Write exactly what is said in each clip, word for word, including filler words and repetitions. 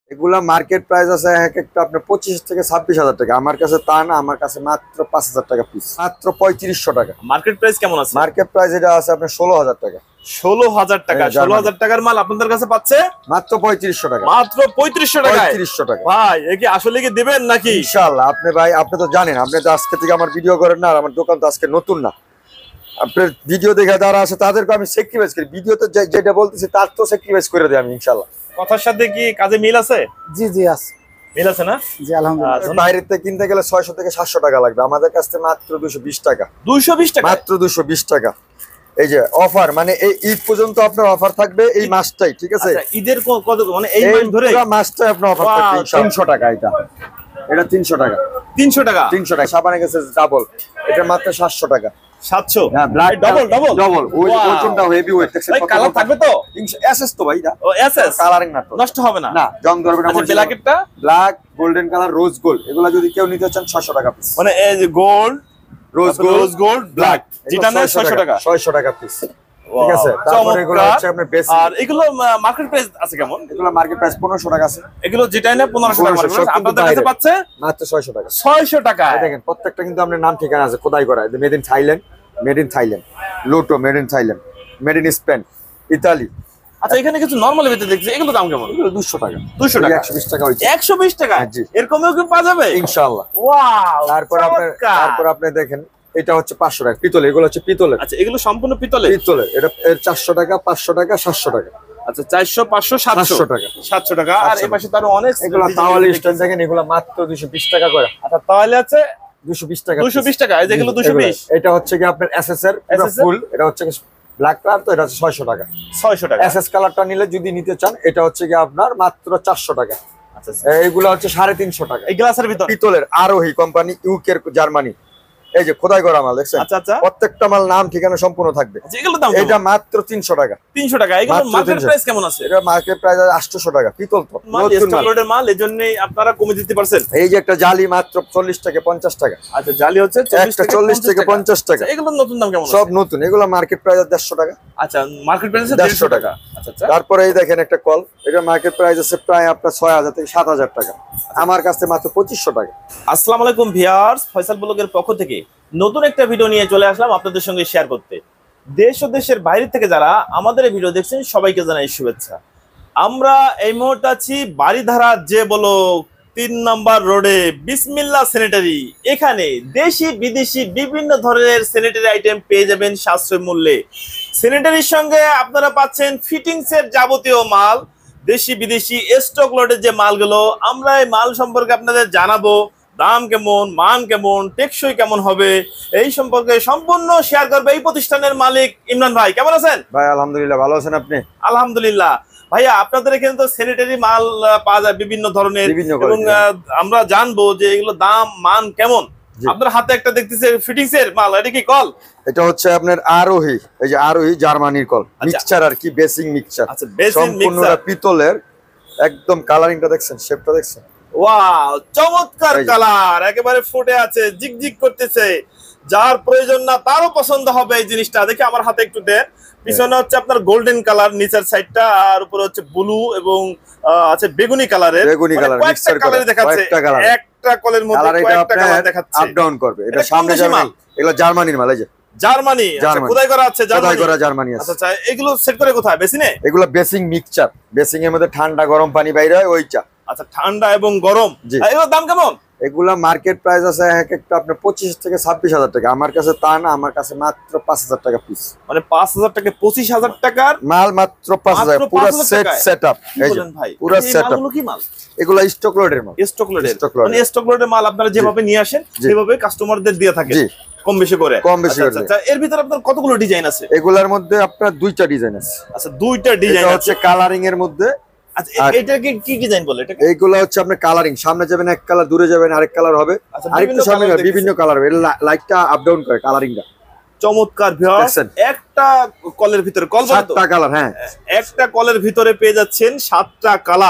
এগুলা market price আছে এক একটা আপনার পঁচিশ থেকে ছাব্বিশ হাজার টাকা। আমার কাছে তা না, আমার কাছে মাত্র পাঁচ হাজার টাকা পিস, মাত্র পঁয়ত্রিশশো টাকা। মার্কেট প্রাইস কেমন আছে? মার্কেট প্রাইস এটা আছে আপনার ষোলো হাজার টাকা। ষোলো হাজার টাকা, ষোলো হাজার টাকার মাল আপনাদের কাছে পাচ্ছে মাত্র পঁয়ত্রিশশো টাকা। মাত্র পঁয়ত্রিশশো টাকা, পঁয়ত্রিশশো টাকা। ভাই এ কি আসলে কি দিবেন নাকি? ইনশাআল্লাহ। আপনি ভাই আপনি তো জানেন, আপনি তো আজকে থেকে আমার ভিডিও করেন না, আর আমার দোকান তো আজকে নতুন না। আপনার ভিডিও দেখে যারা আছে তাদেরকে আমি স্যাক্রিফাইস করি, ভিডিওতে যেটা বলতেছি তার তো স্যাক্রিফাইস করে দিই আমি ইনশাআল্লাহ। কথার সাথে কি কাজে মিল আছে? জি জি আছে, মিল আছে না? জি আলহামদুলিল্লাহ। বাইরে থেকে কিনতে গেলে ছয়শো থেকে সাতশো টাকা লাগবে, আমাদের কাছ থেকে মাত্র দুশো বিশ টাকা। দুইশো বিশ টাকা, মাত্র দুশো বিশ টাকা। এই যে অফার, মানে এই ঈদ পর্যন্ত আপনার অফার থাকবে এই মাসটাই, ঠিক আছে? ঈদের কত মানে এই মাস ধরে মাসটাই আপনার অফার থাকবে। তিনশো টাকা এটা, এটা তিনশো টাকা। তিনশো টাকা, তিনশো টাকা। সাবানে গেছে ডাবল, এটা মাত্র সাতশো টাকা। সাতশো? হ্যাঁ, ব্ল্যাক ডাবল ডাবল ডাবল। ওই ওজনটা হেভি ওয়েট। দেখছেন কত কালার থাকবে তো? এসএস তো ভাই, না ও এসএস কালারিং না তো, নষ্ট হবে না? না, জং ধরবে না। আচ্ছা ব্ল্যাকেরটা, black, golden colour, rose gold, এগুলা যদি কেউ নিতে চান ছয়শো টাকা পিস। মানে এই যে gold, rose gold, rose gold, black, যেটা নেয় ছয়শো টাকা। ছয়শো টাকা পিস, ঠিক আছে? তারপর এগুলো হচ্ছে আপনার বেসিক। আর এগুলো মার্কেট প্রাইস আছে কেমন? এগুলো মার্কেট প্রাইস পনেরোশো টাকা আছে। এগুলো যেটা নেয় পনেরোশো টাকা, আপনাদের কাছে পাচ্ছে মাত্র ছয়শো টাকা। ছয়শো টাকা। দেখেন প্রত্যেকটা কিন্তু আপনার নাম ঠিকানা আছে, খোদাই করা। Made in Thailand, made in Thailand, Lotto made in Thailand, made in Spain, Italy. আচ্ছা এখানে কিছু নরমাল ভিতরে দেখছি, এগুলো দাম কেমন? এগুলো দুশো টাকা। দুশো টাকা, একশো বিশ টাকা হইছে। একশো বিশ টাকা? জি। এরকমও কি পাওয়া যাবে ইনশাআল্লাহ। ওয়াও। তারপর আপনি তারপর আপনি দেখেন এটা হচ্ছে পাঁচশো টাকা পিতল, এগুলো হচ্ছে পিতলের। আচ্ছা এগুলো সম্পূর্ণ পিতলের? পিতলের। এটা এর চারশো টাকা, পাঁচশো টাকা, সাতশো টাকা। আচ্ছা চারশো, পাঁচশো, সাতশো টাকা। সাতশো টাকা। আর এই পাশে তার অনেক এগুলো তাওয়ালি স্ট্যান্ড দেখেন, এগুলো মাত্র দুশো বিশ টাকা করে। আচ্ছা তাহলে আছে দুশো বিশ টাকা। দুশো বিশ টাকা, এই যে এগুলো দুশো বিশ। এটা হচ্ছে কি আপনার এসএস এর ফুল, এটা হচ্ছে ব্ল্যাক কালার, তো এটা হচ্ছে ছয়শো টাকা। ছয়শো টাকা। এসএস কালারটা নিলে যদি নিতে চান এটা হচ্ছে কি আপনার মাত্র চারশো টাকা। আচ্ছা এইগুলো হচ্ছে সাড়ে তিনশো টাকা। এই গ্লাসের ভিতর পিতলের আরোহী কোম্পানি, ইউকের, জার্মানি। এই যে খোদাই করা মাল দেখছেন? আচ্ছা আচ্ছা। প্রত্যেকটা মাল নাম ঠিকানা সম্পূর্ণ থাকবে। এগুলো দাম এটা মাত্র তিনশো টাকা। তিনশো টাকা। এগুলো মার্কেট প্রাইস কেমন আছে? এটা মার্কেট প্রাইস আটশো টাকা। পিতল তো নতুন মাল, মাল এজন্যই আপনারা কমে দিতে পারছেন। এই যে একটা জালি মাত্র চল্লিশ থেকে পঞ্চাশ টাকা। আচ্ছা জালি হচ্ছে চল্লিশ থেকে পঞ্চাশ টাকা। এগুলো নতুন দাম কেমন? সব নতুন। এগুলো মার্কেট প্রাইস দেড়শো টাকা। আচ্ছা মার্কেট প্রাইস দেড়শো টাকা। আচ্ছা আচ্ছা। তারপরে এই দেখেন একটা কল, এটা মার্কেট প্রাইস আছে প্রায় আপনার ছয় হাজার থেকে সাত হাজার টাকা, আমার কাছে মাত্র পঁচিশশো টাকা। আসসালামু আলাইকুম ভিউয়ার্স, ফয়সাল ব্লগের পক্ষ থেকে নতুন একটা ভিডিও নিয়ে চলে আসলাম আপনাদের সঙ্গে শেয়ার করতে। দেশ ও দেশের বাইরে থেকে যারা আমাদের এই ভিডিও দেখছেন সবাইকে জানাই শুভেচ্ছা। আমরা এই মুহূর্তে আছি বারিধারা যে বলো তিন নম্বর রোডে বিসমিল্লাহ স্যানিটারি। এখানে দেশি বিদেশি বিভিন্ন ধরনের স্যানিটারি আইটেম পেয়ে যাবেন সাশ্রয় মূল্যে। স্যানিটারির সঙ্গে আপনারা পাচ্ছেন ফিটিংসের যাবতীয় মাল, দেশি বিদেশি স্টক লটের যে মালগুলো, আমরা এই মাল সম্পর্কে আপনাদের জানাবো। দাম কেমন, মান কেমন, টেকসই কেমন হবে, এই সম্পর্কে সম্পূর্ণ শেয়ার করবে এই প্রতিষ্ঠানের মালিক ইমরান ভাই। কেমন আছেন ভাই? আলহামদুলিল্লাহ, ভালো আছেন আপনি? আলহামদুলিল্লাহ। ভাইয়া আপনাদের এখানে তো স্যানিটারি মাল পাওয়া যায় বিভিন্ন ধরনের, এবং আমরা জানবো যে এগুলো দাম মান কেমন। আপনার হাতে একটা দেখতেছি ফিটিংস এর মাল, এটা কি কল? এটা হচ্ছে আপনার আরোহী, এই যে আরোহী জার্মানির কল, মিক্সচার আর কি, বেসিং মিক্সচার। আচ্ছা বেসিং মিক্সচার, পিতলের, একদম কালারিংটা দেখছেন, শেপটা দেখছেন? ওয়াও, চমৎকার কালার, একেবারে ফুটে আছে, জিগজিগ করতেছে। যার প্রয়োজন না তারও পছন্দ হবে এই জিনিসটা। দেখে আমার হাতে একটু দেন। পিছনে হচ্ছে আপনার গোল্ডেন কালার নিচের সাইডটা, আর উপরে হচ্ছে ব্লু এবং আছে বেগুনি কালারের। বেগুনি কালার মিক্সচার কালার দেখাচ্ছে। একটা কলের মধ্যে কয়েকটা কালার দেখাচ্ছে। আপ ডাউন করবে। এটা সামনে জার্মানি, এগুলো জার্মানির মাল। এই যে জার্মানি, আচ্ছা খোদাই করা আছে, খোদাই করা জার্মানি আছে। আচ্ছা এগুলো সেট করে কোথায়? বেসিনে? এগুলো বেসিং মিক্সচার, বেসিং এর মধ্যে ঠান্ডা গরম পানি বাইরে হয় ওইটা। আচ্ছা ঠান্ডা এবং গরম। এগুলোর দাম কেমন? এগুলা মার্কেট প্রাইস আছে এক একটা আপনার পঁচিশ থেকে ছাব্বিশ হাজার টাকা, আমার কাছে তা না, আমার কাছে মাত্র পাঁচ হাজার টাকা পিস। মানে পাঁচ হাজার টাকা পঁচিশ হাজার টাকার মাল, মাত্র পাঁচ হাজার, পুরো সেট সেটআপ। এই যে পুরো সেটআপ। এগুলো কি মাল? এগুলা স্টক লোডের মাল। স্টক লোডের, মানে স্টক লোডের মাল আপনারা যেভাবে নিয়ে আসেন সেভাবে কাস্টমারদের দিয়ে থাকেন কম বেশি করে। কম বেশি করে। আচ্ছা এর ভিতরে আপনার কতগুলো ডিজাইন আছে? এগুলার মধ্যে আপনার দুইটা ডিজাইন আছে। আচ্ছা দুইটা ডিজাইন আছে। হচ্ছে কালারিং এর মধ্যে। আচ্ছা এটা কি কি ডিজাইন বলে? এটা এইগুলা হচ্ছে আপনার কালারিং, সামনে যাবেন এক কালার, দূরে যাবেন আরেক কালার হবে, আরেকটু সামনে বিভিন্ন কালার হবে। লাইটটা আপ ডাউন করে কালারিংটা। চমৎকার ভিউয়ার্স, একটা কলের ভিতরে কল সাতটা কালার। হ্যাঁ, একটা কলের ভিতরে পেয়ে যাচ্ছেন সাতটা কালার।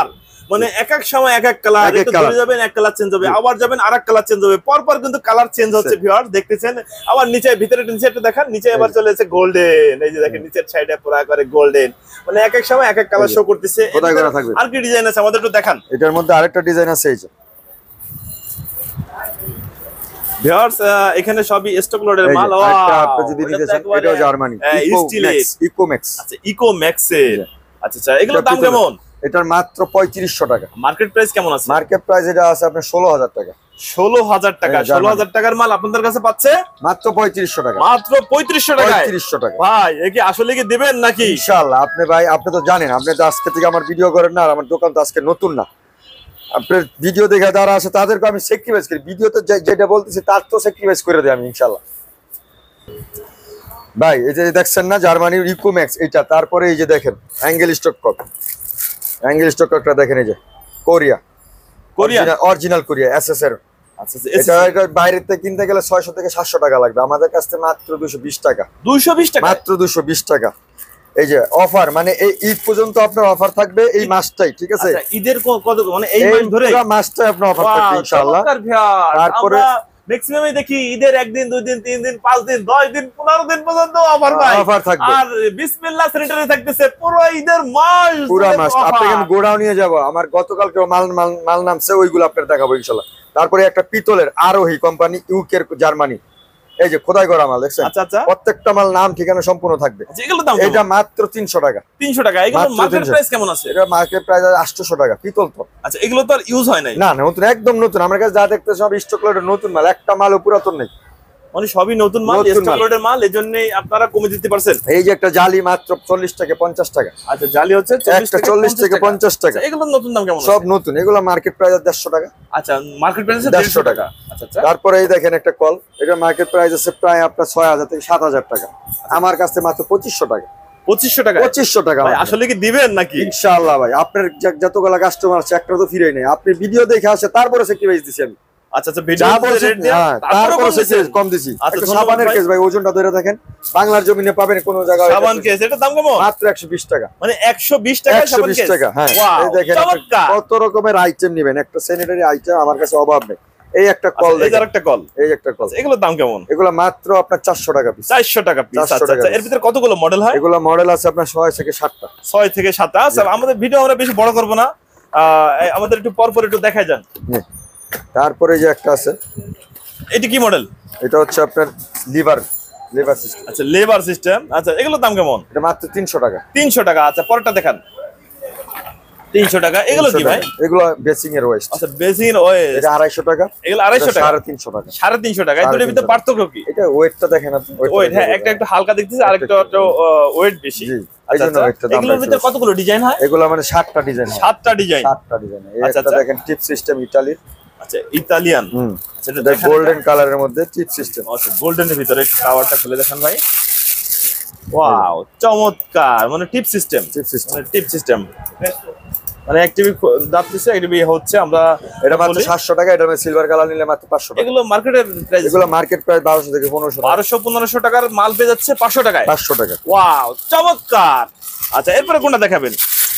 মানে এক এক সময় এক এক কালার, এক এক একটু colour। দূরে যাবেন এক কালার চেঞ্জ হবে, আবার যাবেন আরেক কালার চেঞ্জ হবে, পরপর কিন্তু কালার চেঞ্জ হচ্ছে ভিউয়ার দেখতেছেন। আবার নিচে ভিতরে নিচে একটু দেখান, নিচে আবার চলে এসেছে গোল্ডেন, এই যে দেখেন নিচের সাইডে পুরো করে গোল্ডেন, মানে এক এক সময় এক এক কালার শো করতেছে। কোথায় করা থাকবে? আর কি ডিজাইন আছে আমাদের একটু দেখান। এটার মধ্যে আরেকটা ডিজাইন আছে, এই যে ভিউয়ার্স এখানে সবই স্টক লোডের এই যে, মাল। আরেকটা আপনি যদি নিতে চান, এটাও জার্মানি স্টিলের ইকোম্যাক্স। আচ্ছা ইকোম্যাক্স এর, আচ্ছা আচ্ছা এগুলোর দাম কেমন? এটার মাত্র পঁয়ত্রিশশো টাকা। মার্কেট প্রাইস কেমন আছে? মার্কেট প্রাইস এটা আছে আপনার ষোলো হাজার টাকা। ষোলো হাজার টাকা, হ্যাঁ, ষোলো হাজার টাকার মাল আপনাদের কাছে পাচ্ছে মাত্র পঁয়ত্রিশশো টাকা। মাত্র পঁয়ত্রিশশো টাকা। পঁয়ত্রিশশো টাকা ভাই এ কি আসলে কি দিবেন নাকি? ইনশাআল্লাহ। আপনি ভাই আপনি তো জানেন, আপনি তো আজকে থেকে আমার ভিডিও করেন না, আর আমার দোকান তো আজকে নতুন না। আপনার ভিডিও দেখে যারা আছে তাদেরকে আমি স্যাক্রিফাইস করি, ভিডিওতে যেটা বলতেছি তার তো স্যাক্রিফাইস করে দিই আমি ইনশাআল্লাহ। ভাই এই যে দেখছেন না জার্মানির ইকোম্যাক্স এটা, তারপরে এই যে দেখেন angle stock cock, angle stock ককটা দেখেন, এই যে Korea, Korea original Korea SS এর। আচ্ছা এটা এটা বাইরে থেকে কিনতে গেলে ছয়শো থেকে সাতশো টাকা লাগবে, আমাদের কাছ থেকে মাত্র দুশো বিশ টাকা। দুইশো বিশ টাকা, মাত্র দুশো বিশ টাকা। এই যে অফার, মানে এই ঈদ পর্যন্ত আপনার অফার থাকবে, এই মাসটাই, ঠিক আছে? আচ্ছা, ঈদের কো- কত মানে এই এই মাস ধরে পুরো মাসটাই আপনার অফার থাকবে Wow, ইনশাআল্লাহ। চমৎকার ভিউয়ার। তারপরে- আমরা ম্যাক্সিমামই দেখি ঈদের একদিন দুই দিন তিন দিন পাঁচ দিন দশ দিন পনেরো দিন পর্যন্ত অফার পাই, অফার থাকবে আর বিসমিল্লাহ স্যানিটারি থাকতেছে পুরো ঈদের মাস পুরো ধরে মাস। offer। আপনাকে আমি গোডাউন নিয়ে যাব, আমার গতকালকে মাল মাল মাল নামছে, ওইগুলো আপনার দেখাবো ইনশাআল্লাহ। তারপরে একটা পিতলের আরোহী কোম্পানি, ইউকের জার্মানি, এই যে খোদাই করা মাল দেখছেন, আচ্ছা আচ্ছা প্রত্যেকটা মাল নাম ঠিকানা সম্পূর্ণ থাকবে। আচ্ছা, এগুলোর দাম এটা মাত্র তিনশো টাকা। তিনশো টাকা। এগুলোর মাত্র মার্কেট তিনশো। প্রাইস কেমন আছে? এটা মার্কেট প্রাইস আটশোশো টাকা। পিতল তো, আচ্ছা এগুলো তো আর ইউজ হয় নাই, না না নতুন, একদম নতুন। আমার কাছে যা দেখতে সব স্টক লোডের নতুন মাল, একটা মালও পুরাতন নেই, মানে সবই নতুন মাল, নতুন স্টক মাল। লোডের মাল, এজন্যই আপনারা কমে দিতে পারছেন। এই যে একটা জালি মাত্র চল্লিশ টাকা পঞ্চাশ টাকা। আচ্ছা জালি হচ্ছে একটা চল্লিশ থেকে পঞ্চাশ টাকা। আচ্ছা, এগুলোর নতুন দাম কেমন? সব নতুন, এগুলো মার্কেট প্রাইস দেড়শো টাকা। আচ্ছা মার্কেট প্রাইস দেড়শো দেড়শো টাকা। টাকা। আচ্ছা আচ্ছা তারপরে এই দেখেন একটা কল, এটা মার্কেট প্রাইস আছে প্রায় আপনার ছয় হাজার থেকে সাত হাজার টাকা, আমার কাছে মাত্র পঁচিশশো টাকা। পঁচিশশো টাকা। পঁচিশশো টাকা ভাই আসলে কি দিবেন নাকি? ইনশাআল্লাহ ভাই। আপনার যা- যতগুলা কাস্টমার আছে একটা তো ফিরে নেই, আপনি ভিডিও দেখে আসে তারপরে স্যাক্রিফাইস দিছি আমি, আচ্ছা আচ্ছা যা ভিডিও বলছি রেট দিয়ে হ্যাঁ, তারপরে তারপরে বলতেছেন। স্যাক্রিফাইস কম দিছি। আচ্ছা, একটা ধন্যবাদ সাবানের ভাই। কেস ভাই, ওজনটা ধরে দেখেন, বাংলার জমিনে পাবেন কোন জায়গায় সাবান কেস এটার দাম কেমন? মাত্র একশো বিশ টাকা। মানে একশো বিশ টাকা একশো সাবান বিশ কেস। টাকা, হ্যাঁ। Wow, এই দেখেন আপনি চমৎকার। কত রকমের আইটেম নেবেন, একটা স্যানিটারি আইটেম আমার কাছে অভাব নেই। এই একটা কল আচ্ছা, এই যে দেখেন, আরেকটা কল, এই একটা কল, এগুলোর দাম কেমন? এগুলো মাত্র আপনার চারশো টাকা পিস। চারশো টাকা পিস। চারশো আচ্ছা টাকা আচ্ছা এর piece। ভিতরে কতগুলো মডেল হয়? এগুলো মডেল আছে আপনার ছয় থেকে সাতটা। ছয় থেকে সাতটা। আচ্ছা আমাদের ভিডিও আমরা বেশি বড় করব না, আহ, এই আমাদের একটু পর পর একটু দেখাই যান। হ্যাঁ। তারপরে যে একটা আছে, এটা কি মডেল? এটা হচ্ছে আপনার লিভার লিভার সিস্টেম, আচ্ছা লেবার সিস্টেম। আচ্ছা এগুলোর দাম কেমন? এটা মাত্র তিনশো টাকা। তিনশো টাকা। আচ্ছা পরেরটা দেখান। তিনশো টাকা। এগুলো কি ভাই? এগুলো বেসিং এর ওয়েস্ট, আচ্ছা বেসিন ওয়েস্ট, এটা আড়াইশো টাকা। এগুলো আড়াইশো টাকা। সাড়ে তিনশো টাকা। সাড়ে তিনশো টাকা। এই দুটোর ভিতরে পার্থক্য কি? এটা ওয়েটটা দেখেন আপনি, weight টা ওয়েট, হ্যাঁ দেখে একটা বলবেন। একটু হালকা দেখতেছি, আরেকটা একটু ওয়েট বেশি। জি, এই আচ্ছা জন্য আচ্ছা weight টা দাম এগুলোর ভিতরে বেশি। কতগুলো ডিজাইন হয়? এগুলো মানে সাতটা ডিজাইন, সাতটা ডিজাইন। সাতটা ডিজাইন। এই আচ্ছা, একটা আচ্ছা। দেখেন টিপ সিস্টেম ইতালির, আচ্ছা ইতালিয়ান। হুম, আচ্ছা এটা এটা দেখান। গোল্ডেন কালারের মধ্যে টিপ সিস্টেম। আচ্ছা গোল্ডেনের ভিতরে কাভারটা খুলে দেখান ভাই। ওয়াও চমৎকার, মানে টিপ সিস্টেম। টিপ সিস্টেম, মানে টিপ সিস্টেম, মানে অ্যাক্টিভি দাঁতছে, অ্যাক্টিভি হচ্ছে। আমরা এটা মাত্র সাতশো টাকা। এটা সিলভার কালার নিলে মাত্র পাঁচশো টাকা। এগুলো মার্কেটের প্রাইস, এগুলো মার্কেট প্রাইস বারোশো থেকে পনেরোশো টাকা। বারোশো পনেরোশো টাকার মাল পেয়ে যাচ্ছে পাঁচশো টাকায়। পাঁচশো টাকা। ওয়াও চমৎকার। আচ্ছা এরপরে কোনটা দেখাবেন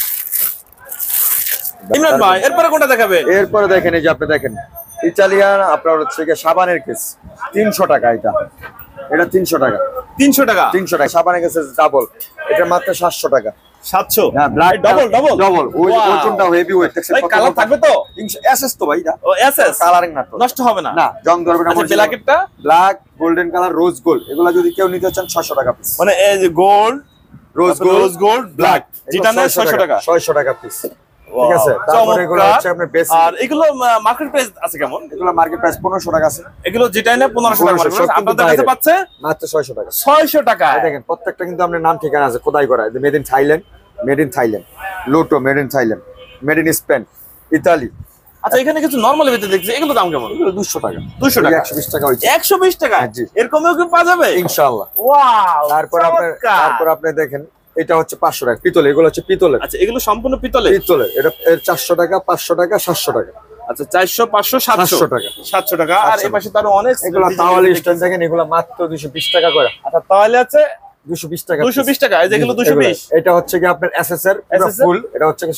ইমরান ভাই? এরপরে কোনটা দেখাবেন? এরপরে দেখেন এই যে আপনি দেখেন ইটালিয়ান আপনার হচ্ছে গিয়ে সাবানের কেস, তিনশো টাকা। এটা এটা তিনশো টাকা। তিনশো টাকা। তিনশো টাকা সাবানের কেস ডাবল, এটা মাত্র সাতশো টাকা। সাতশো। হ্যাঁ, ব্ল্যাক ডবল ডবল ডবল। ওই Wow. ওজনটা হেভি ওয়েট, দেখছেন ভাই কত কালার কত? থাকবে তো? এসএস তো ভাই, এটা ও এসএস কালারিং না তো, নষ্ট হবে না? না জং ধরবে না। আচ্ছা ব্ল্যাকেটটা? Black, golden colour, rose gold, এগুলা যদি কেউ নিতে চান ছয়শো টাকা পিস। মানে এই যে gold, rose gold, rose gold, black, যেটা নেয় ছয়শো টাকা। ছয়শো টাকা পিস, ঠিক আছে। তারপরে এগুলো হচ্ছে আপনার বেসিক। আর এগুলো মার্কেট প্রাইস আছে কেমন? এগুলো মার্কেট প্রাইস পনেরোশো টাকা আছে। এগুলো যেটা নেয় পনেরোশো টাকা পনেরোশো, সব মার্কেট, কিন্তু আপনাদের কাছে বাইরে। পাচ্ছে মাত্র ছয়শো টাকা। ছয়শো টাকা। এই দেখেন প্রত্যেকটা কিন্তু আপনার নাম ঠিকানা আছে, খোদাই করা। Made in Thailand, made in Thailand, Lotto made in Thailand, made in Spain, Italy. আচ্ছা এখানে কিছু নরমাল ভিতরে দেখছি, এগুলো দাম কেমন? এগুলো দুশো টাকা। দুশো টাকা। একশো বিশ টাকা হয়েছে একশো বিশ টাকা। হ্যাঁ, জি। এরকমেও কি পাওয়া যাবে? ইনশাআল্লাহ। ওয়াও তারপর আপনার তারপর আপনি দেখেন এটা হচ্ছে পাঁচশো টাকা পিতল, এগুলো হচ্ছে পিতলের। আচ্ছা এগুলো সম্পূর্ণ পিতলে? পিতলের, এটা এর চারশো টাকা, পাঁচশো টাকা, সাতশো টাকা। আচ্ছা চারশো পাঁচশো সাতশো সাতশো টাকা। সাতশো টাকা। আর এই পাশে তার অনেক এগুলো তাওয়ালি স্ট্যান্ড দেখেন, এগুলো মাত্র দুশো বিশ টাকা করে। আচ্ছা তাহলে আছে দুশো বিশ টাকা দুশো বিশ টাকা। এই যে এগুলো দুশো বিশ। এটা হচ্ছে কি আপনার এসএস এর এস এস এর? ফুল, এটা হচ্ছে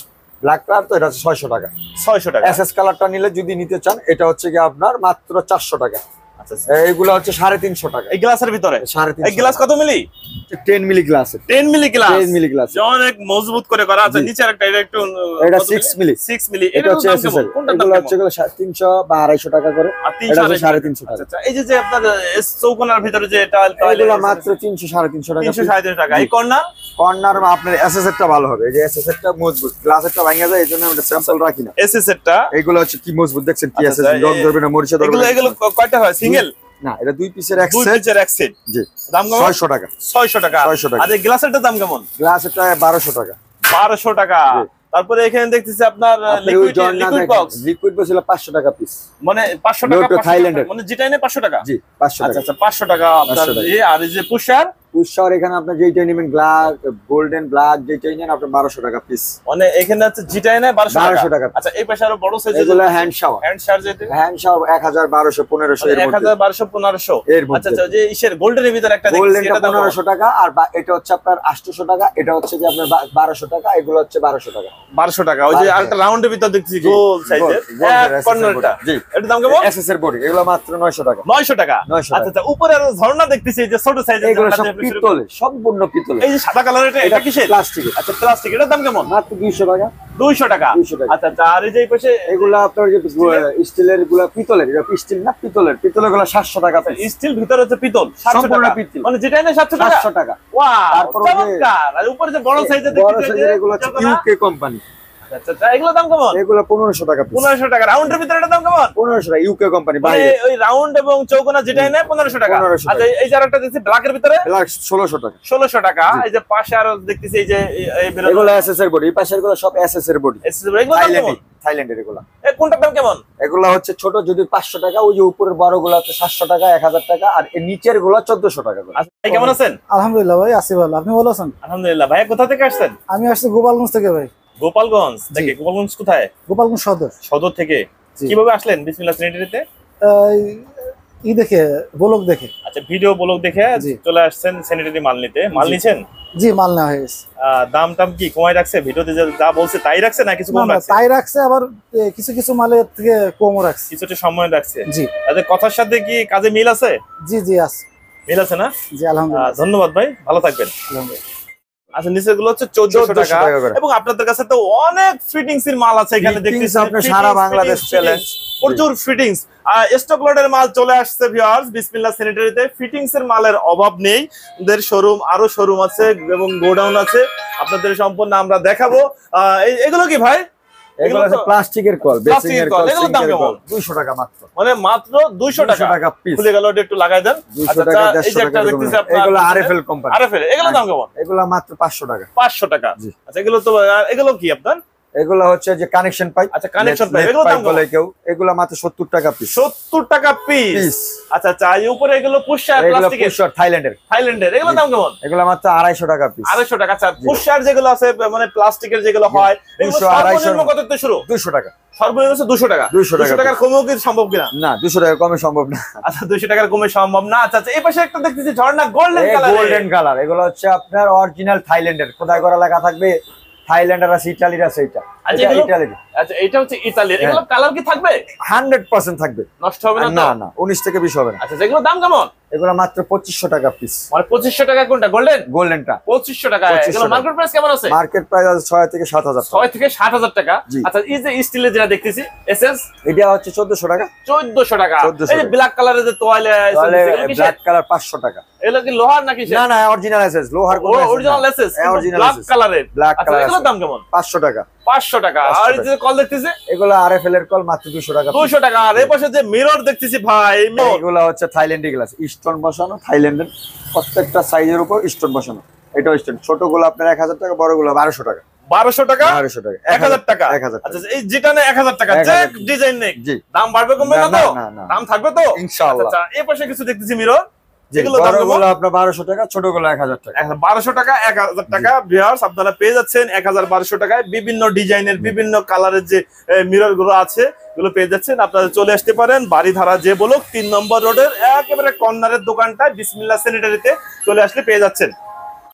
ব্ল্যাক কালার তো এটা হচ্ছে ছয়শো টাকা। ছয়শো টাকা। এসএস কালারটা নিলে যদি নিতে চান এটা হচ্ছে কি আপনার মাত্র চারশো টাকা। আচ্ছা এইগুলো হচ্ছে সাড়ে তিনশো টাকা এই গ্লাসের ভিতরে। সাড়ে তিনশো। এই গ্লাস কত milli? Ten milli glass. Ten milli glass. Ten milli glass অনেক মজবুত করে করা আছে। নিচের একটা এটা একটু এটা সিক্স মিলি। সিক্স মিলি। এটা হচ্ছে এসএস। এগুলো হচ্ছে তিনশো বা আড়াইশো টাকা করে। এটা হচ্ছে সাড়ে তিনশো টাকা। আচ্ছা এই যে যে আপনার চৌকোনার ভিতরে যে এটা এগুলো মাত্র তিনশো সাড়ে তিনশো টাকা। তিনশো সাড়ে তিনশো টাকা। এই কর্নার কর্নার আপনার এসএস এরটা ভালো হবে। এই যে এসএস এরটা মজবুত, গ্লাসেরটা ভাঙা যায় এইজন্য আমরা স্যাম্পল রাখি না। এসএস এরটা এগুলো হচ্ছে কি মজবুত দেখছেন কি এসএস রং ধরবে না মরিচা ধরবে। এগুলো এগুলো কয়টা হয়? সিঙ্গেল না, এটা দুই পিসের এক দুই সেট। পিসের এক সেট। জি। দাম কেমন? ছয়শো টাকা। ছয়শো টাকা। ছয়শো টাকা। আর এই গ্লাসেরটা দাম কেমন? গ্লাসেরটা বারোশো টাকা। বারোশো টাকা। তারপরে এখানে দেখতেছি আপনার liquid liquid box. Liquid box হলো পাঁচশো টাকা পিস। মানে পাঁচশো টাকা থাইল্যান্ডের। মানে যেটাই পাঁচশো টাকা। জি পাঁচশো টাকা। আচ্ছা আচ্ছা পাঁচশো টাকা আপনার এই আর এই যে পুশার পুশার এখানে আপনি যেইটাই নেবেন গ্লাস গোল্ডেন ব্ল্যাক যেইটাই নেন আপনি বারোশো টাকা পিস। মানে এখানে আছে যেটাই নেয় বারোশো টাকা। আচ্ছা এই পাশে আরো বড় সাইজের এগুলো হ্যান্ড শাওয়ার। হ্যান্ড শাওয়ার যেটা হ্যান্ড শাওয়ার এক হাজার বারোশো পনেরোশো এর মধ্যে। এক হাজার বারোশো পনেরোশো। আচ্ছা আচ্ছা যে ইসের গোল্ডেনের ভিতর একটা দেখছি এটা পনেরোশো টাকা আর এটা হচ্ছে আপনার আটশো টাকা। এটা হচ্ছে যে আপনার বারোশো টাকা। এগুলো হচ্ছে বারোশো টাকা। বারোশো টাকা। ওই যে আরেকটা রাউন্ডের ভিতর দেখতেছি গোল সাইজের এক কর্নারটা। জি এটার দাম কেমন? এসএস এর বডি। এগুলো মাত্র নয়শো টাকা। নয়শো টাকা। আচ্ছা আচ্ছা উপরে আরো ঝর্ণা দেখতেছি যে ছোট সাইজের। এগুলো সব পিতলের, সম্পূর্ণ পিতলের। এই যে সাদা কালার এটা এটা কিসের? প্লাস্টিকের। আচ্ছা প্লাস্টিক। এটার দাম কেমন? মাত্র দুইশো টাকা। দুইশো টাকা। দুইশো টাকা। আচ্ছা আচ্ছা আর এই যে এই পাশে এগুলো আপনার যে স্টিলের গুলা পিতলের। এটা স্টিল না পিতলের। পিতলের গুলো সাতশো টাকা। স্টিল ভিতরে হচ্ছে পিতল সাতশো টাকা। মানে যেটা এনে সাতশো টাকা। সাতশো টাকা। ওয়াও চমৎকার। আর উপরে যে বড় সাইজের বড় সাইজের এগুলো হচ্ছে ইউকে কোম্পানি। আচ্ছা আচ্ছা এগুলো দাম কেমন? এগুলো পনেরোশো টাকা পিস। পনেরোশো টাকা। রাউন্ডের ভিতরে এটা দাম কেমন? পনেরোশো টাকা ইউকে কোম্পানি বাইরে। ওই রাউন্ড এবং চৌকোনা যেটাই নেয় পনেরোশো টাকা। আচ্ছা এই যে আরেকটা দেখছি ব্ল্যাকের ভিতরে ব্ল্যাক ষোলোশো টাকা। ষোলোশো টাকা। এই যে পাশে আরো দেখতেছি এই যে এই এগুলো এসএস এর বডি। এই পাশের গুলো সব এসএস এর বডি। এসএস এর এগুলো দাম কেমন? থাইল্যান্ডের এগুলো। এই কোনটার দাম কেমন? এগুলো হচ্ছে ছোট যদি পাঁচশো টাকা। ওই যে উপরের বড় গুলো হচ্ছে সাতশো টাকা এক হাজার টাকা। আর এই নিচের গুলো চোদ্দশো টাকা করে। আচ্ছা ভাই কেমন আছেন? আলহামদুলিল্লাহ ভাই আছি ভালো। আপনি ভালো আছেন? আলহামদুলিল্লাহ। ভাই কোথা থেকে আসছেন? আমি আসছি গোপালগঞ্জ থেকে ভাই। গোপালগঞ্জ থেকে। গোপালগঞ্জ কোথায়? গোপালগঞ্জ সদর। সদর থেকে। কিভাবে আসলেন বিসমিল্লাহ স্যানিটারিতে? ই দেখে ব্লগ দেখে। আচ্ছা ভিডিও ব্লগ দেখে চলে আসছেন স্যানিটারি মাল নিতে। মাল নিছেন? জি মাল নেওয়া হয়ে গেছে। দাম টাম কি কমাই রাখছে? ভিডিওতে যা বলছে তাই রাখছে না কিছু কম রাখছে? তাই রাখছে আবার কিছু কিছু মালের থেকে কমও রাখছে। কিছুটা সময় রাখছে। জি। আচ্ছা কথার সাথে কি কাজে মিল আছে? জি জি আছে। মিল আছে না? জি আলহামদুলিল্লাহ। ধন্যবাদ ভাই, ভালো থাকবেন। আলহামদুলিল্লাহ। আচ্ছা নিচের গুলো হচ্ছে চোদ্দশো টাকা। এবং আপনাদের কাছে তো অনেক ফিটিংস এর মাল আছে এখানে দেখতেছি। আপনি সারা বাংলাদেশ চলেন প্রচুর ফিটিংস। স্টক লটের মাল চলে আসছে ভিউয়ার্স বিসমিল্লাহ স্যানিটারিতে। ফিটিংস এর মালের অভাব নেই। ওদের শোরুম আরো শোরুম আছে এবং গোডাউন আছে। আপনাদের সম্পূর্ণ আমরা দেখাবো। এগুলো কি ভাই? এগুলো আছে প্লাস্টিকের কল। প্লাস্টিকের কল। এগুলো দাম কেমন? দুইশো টাকা মাত্র। মানে মাত্র দুইশো টাকা পিস। খুলে গেল একটু লাগাই দেন। আচ্ছা এই যে একটা দেখতেছি আপনারা। এগুলো আরএফএল কোম্পানি। আরএফএল। এগুলো দাম কেমন? এগুলো মাত্র পাঁচশো টাকা। পাঁচশো টাকা। আচ্ছা এগুলো তো এগুলো কি আপনার? এগুলো হচ্ছে যে কানেকশন পাইপ। আচ্ছা কানেকশন পাইপ। এগুলো দাম বলে কেউ। এগুলো মাত্র সত্তর টাকা পিস। সত্তর টাকা পিস। আচ্ছা আচ্ছা এই উপরে এগুলো পুশার প্লাস্টিকের। পুশার থাইল্যান্ডের। থাইল্যান্ডের। এগুলো দাম কেমন? এগুলো মাত্র আড়াইশো টাকা পিস। আড়াইশো টাকা। আচ্ছা পুশার যেগুলো আছে মানে প্লাস্টিকের যেগুলো হয় এগুলো সর্বনিম্ন কত থেকে শুরু? দুইশো টাকা। সর্বনিম্ন হচ্ছে দুইশো টাকা। দুইশো টাকার কমেও কি সম্ভব কিনা? না দুইশো টাকা কমে সম্ভব না। আচ্ছা দুইশো টাকার কমে সম্ভব না। আচ্ছা আচ্ছা এই পাশে একটা দেখতেছি ঝর্ণা গোল্ডেন কালার। Golden colour. এগুলো হচ্ছে আপনার অরিজিনাল থাইল্যান্ডের। খোদাই করা লেখা থাকবে থাইল্যান্ডের আছে ইতালির আছে এটা। আচ্ছা ইতালির। আচ্ছা এটা হচ্ছে ইতালির। এগুলো কালার কি থাকবে? হান্ড্রেড পার্সেন্ট থাকবে। নষ্ট হবে না? না না উনিশ থেকে বিশ হবে না। আচ্ছা যেগুলো দাম কেমন? এগুলো মাত্র পঁচিশশো টাকা পিস। মানে পঁচিশশো টাকা কোনটা? গোল্ডেন? গোল্ডেনটা পঁচিশশো টাকা। এগুলো মার্কেট প্রাইস কেমন আছে? মার্কেট প্রাইস আছে ছয় থেকে সাত হাজার। ছয় থেকে সাত হাজার টাকা। আচ্ছা এই যে স্টিলের যেটা দেখতেছি এসএস এটা হচ্ছে চোদ্দশো টাকা। চোদ্দশো টাকা। এই যে ব্ল্যাক কালারের যে তোয়ালে ব্ল্যাক কালার পাঁচশো টাকা। এগুলো কি লোহার নাকি? না না অরিজিনাল এসএস। লোহার কোনো অরিজিনাল এসএস। ব্ল্যাক কালারের। Black colour. এগুলোর দাম কেমন? পাঁচশো টাকা। পাঁচশো টাকা। আর এই যে কল দেখতেছি এগুলো আরএফএল এর কল মাত্র দুইশো টাকা। দুইশো টাকা। আর এই পাশে যে মিরর দেখতেছি ভাই এগুলো হচ্ছে থাইল্যান্ডি গ্লাস। স্টোন বসানো থাইল্যান্ডের। প্রত্যেকটা সাইজের উপর স্টোন বসানো। এটা স্টোন। ছোটগুলো আপনার এক হাজার টাকা, বড়গুলো বারোশো টাকা। বারোশো টাকা। বারোশো টাকা। এক হাজার টাকা। এক হাজার। আচ্ছা এই যেটা নেই এক হাজার টাকা। যে ডিজাইন নেই। দাম বাড়বে কমবে না তো? দাম থাকবে তো ইনশাআল্লাহ। আচ্ছা এই পাশে কিছু দেখতেছি মিরর। যেগুলো বড়গুলো আপনার বারোশো টাকা, ছোটগুলো এক হাজার টাকা। বারোশো টাকা এক হাজার টাকা ভিউয়ার্স আপনারা পেয়ে যাচ্ছেন এক হাজার বারোশো টাকায়। বিভিন্ন ডিজাইনের বিভিন্ন কালারের যে মিরর গুলো আছে এগুলো পেয়ে যাচ্ছেন। আপনারা চলে আসতে পারেন বাড়িধারা যে বলক তিন নম্বর রোডের একেবারে কর্নারের দোকানটায় বিসমিল্লাহ স্যানিটারিতে চলে আসলে পেয়ে যাচ্ছেন।